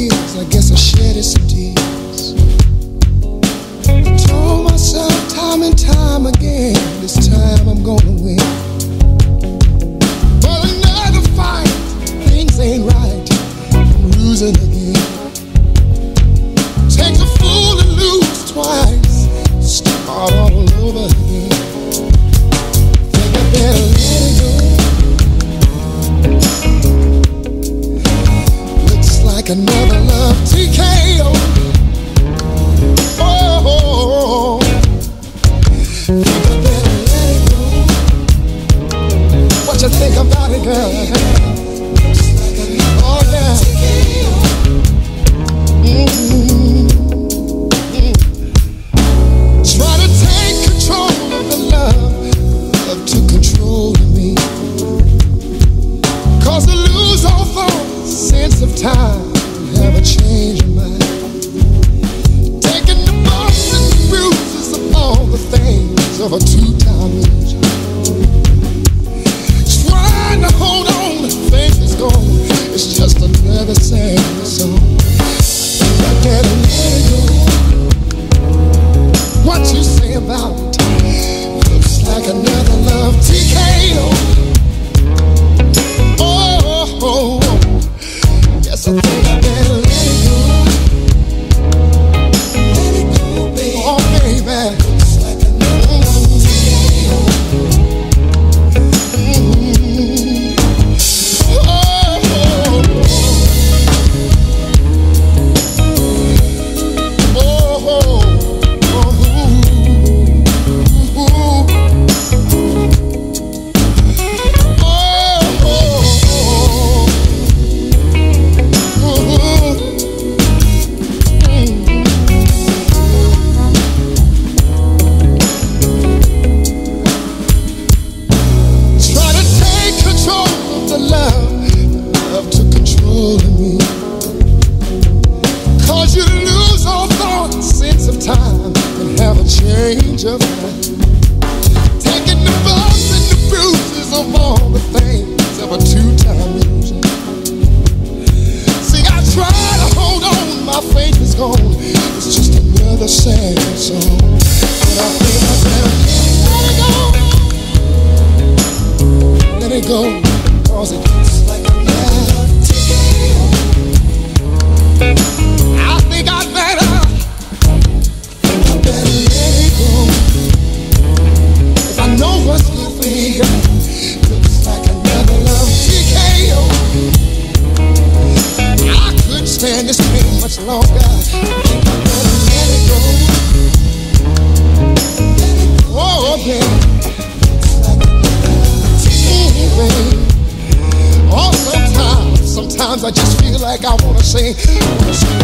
days, I guess I shedded some tears. I told myself time and time again, this time I'm gonna win. But another fight, things ain't right, I'm losing again. Takes a fool to lose twice, start all over again. Think I better let it go. Looks like another love T.K.O. Oh, think I better let it go. What you think about it, girl? Looks like another love T.K.O. Try to take control of the love to control me. Cause I lose all thought, sense of time, have a change of mind. Taking the bumps and the bruises of all the things of a two-time loser. Trying to hold on, the faith is gone. It's just another sad song. I better let it go. What you say about it? Looks like another love T.K.O. Oh, yes, I think I better let it go. Let it go, baby. Oh, baby. Looks like another love T.K.O. Change of mind. Taking the bumps and the bruises of all the things of a two-time loser. See, I try to hold on, my faith is gone. It's just another sad song. But I think I better let it go. Cause it looks like another T.K.O. I think I better let it go. If I know what's good for me, looks like another love T.K.O. I couldn't stand this pain much longer. I think I better let it go. Let it go. Oh, baby. Looks like another T.K.O. Oh, sometimes I just feel like I wanna say